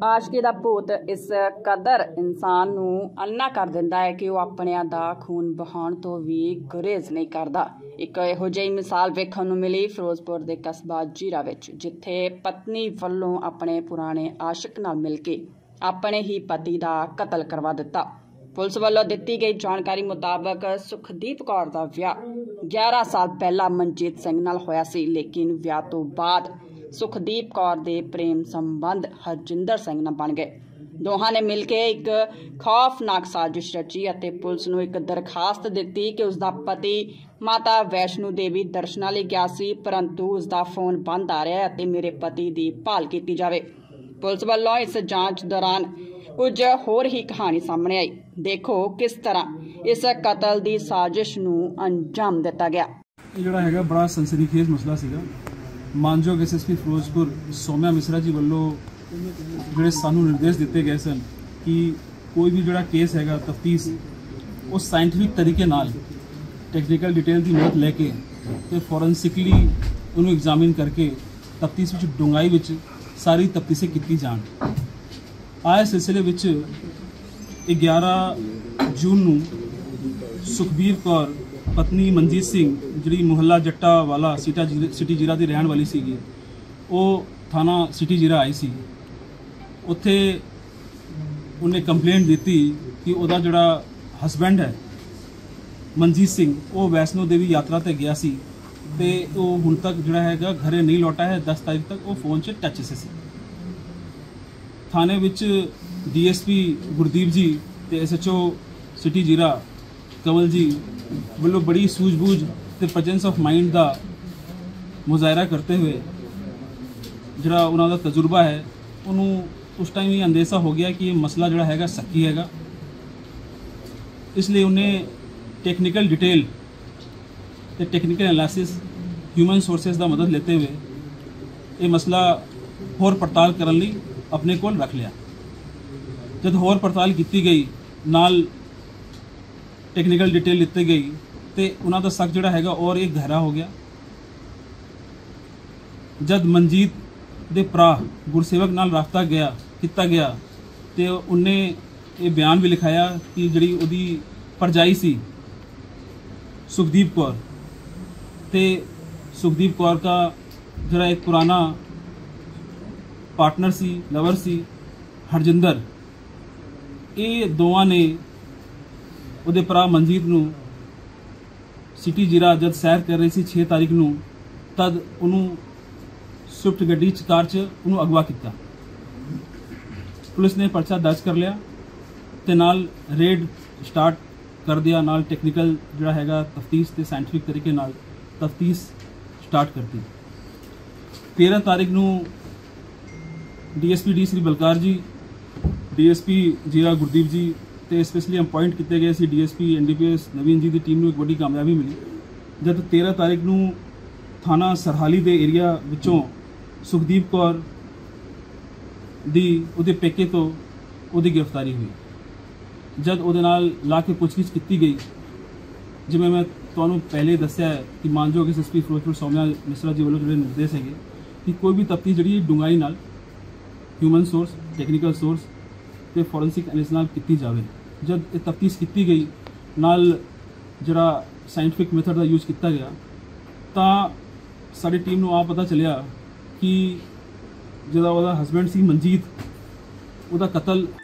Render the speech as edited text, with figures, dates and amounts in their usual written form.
आशकी दा भूत इस कदर इंसान नूं अन्ना कर दिंदा है कि वह अपनिਆਂ ਦਾ खून बहाउण तो भी गुरेज नहीं करदा। एक इहो ਜਿਹੀ मिसाल वेखण नूं मिली फिरोजपुर दे कस्बा जीरा विच, जिथे पत्नी वल्लों अपने पुराने आशिक नाल मिल के अपने ही पति दा कतल करवा दिता। पुलिस वालों दिती गई जानकारी मुताबक सुखदीप कौर दा विआह 11 साल पहला मनजीत सिंह नाल होया सी, लेकिन विआह तो बाद सुखदीप कौर दे प्रेम संबंध हरजिंदर सिंह नाल बन गए। दोहां ने मिलके एक खौफनाक साजिश रची अते पुलिस नूं एक दरखास्त दिती कि उसका पति माता वैष्णो देवी दर्शनां लई गया सी, परंतु उसका फोन बंद आ रहा है अते मेरे पति की भाल की जावे। पुलिस वालों इस जांच दौरान कुछ होर ही कहानी सामने आई। देखो किस तरह इस कतल की साजिश नूं अंजाम दिता गया। जिहड़ा हैगा बड़ा सनसनीखेज मसला सीगा। मानयोग SSP फिरोजपुर सौम्या मिश्रा जी वालों जिहड़े सानू निर्देश दिते गए सन कि कोई भी जिहड़ा केस हैगा तफ्तीश वो साइंटिफिक तरीके नाल टैक्नीकल डिटेल की मदद लैके ते फॉरेंसिकली उन्होंने एग्जामिन करके तफ्तीश विच डूंघाई विच सारी तफ्तीशें की जाण। आए सिलसिले विच 11 जून नूं सुखबीर कौर पत्नी मनजीत सिंह जी मुहल्ला जट्टा वाला सिटी जीरा की रहन वाली सी, वो थाना सिटी जीरा आई सी। उत्थे उन्हें कंप्लेंट दी कि वह जोड़ा हसबैंड है मनजीत सिंह वो वैष्णो देवी यात्रा ते गया सी ते वो हुण तक जोड़ा है घरे नहीं लौटा है। 10 तारीख तक वो फोन से टच से सी। थाने विच DSP गुरदीप जी ते SHO सिटी जीरा कंवल जी वालों बड़ी सूझबूझ ते प्रेजेंस ऑफ माइंड का मुजाहरा करते हुए जरा उन्होंने तजुर्बा है उन्होंने उस टाइम ये अंदेशा हो गया कि ये मसला जड़ा हैगा सक्की हैगा, इसलिए उन्हें टेक्निकल डिटेल ते टेक्निकल एनालिसिस ह्यूमन सोर्सेज का मदद लेते हुए ये मसला होर पड़ताल करने लई अपने कोल रख लिया। जब होर पड़ताल की गई नाल टेक्निकल डिटेल लिती गई तो उन्होंने शक जोड़ा है और एक गहरा हो गया। जब मनजीत दे भरा गुरसेवक नाल राबता किया गया तो उन्हें ये बयान भी लिखाया कि जी उहदी भरजाई सी सुखदीप कौर ते सुखदीप कौर का जरा एक पुराना पार्टनर सी लवर सी हरजिंदर, ये दोवां ने उहदे भरा मनजीत नूं सिटी जीरा जब सैर कर रही सी 6 तारीख नूं तद उन्होंने स्विफ्ट गड्डी कार च उन्होंने अगवा किया। पुलिस ने पर्चा दर्ज कर लिया ते नाल रेड स्टार्ट कर दिया, नाल टेक्निकल जिहड़ा हैगा तफ्तीश ते साइंटिफिक तरीके नाल तफ्तीश स्टार्ट कर दी। 13 तारीख नूं DSP श्री बलकार जी, DSP जीरा गुरदीप जी ते स्पेशली अपॉइंट किए गए सी DSP NDPS नवीन जी की टीम नूं एक बड़ी कामयाबी मिली। जब 13 तारीख नूं थाना सरहाली के एरिया विचों सुखदीप कौर दी उहदे पेके तो उहदी गिरफ्तारी हुई। जब उहदे नाल ला के पुछगिछ की गई, जिवें मैं तुहानूं पहले दस्सिया है कि मानयोग SSP फिरोजपुर सौम्या मिश्रा जी वालों जिहड़े निर्देश है कि कोई भी तफ्तीश जिहड़ी डूंघाई नाल ह्यूमन सोर्स टैक्नीकल सोर्स ते फॉरेंसिक एनालिसिस नाल की जाए। जब ये तफ्तीश की गई नाल जरा साइंटिफिक मेथड का यूज किया गया तो साड़ी टीम नूं आ पता चलिया कि जिहड़ा उहदा हसबैंड सी मनजीत उहदा कतल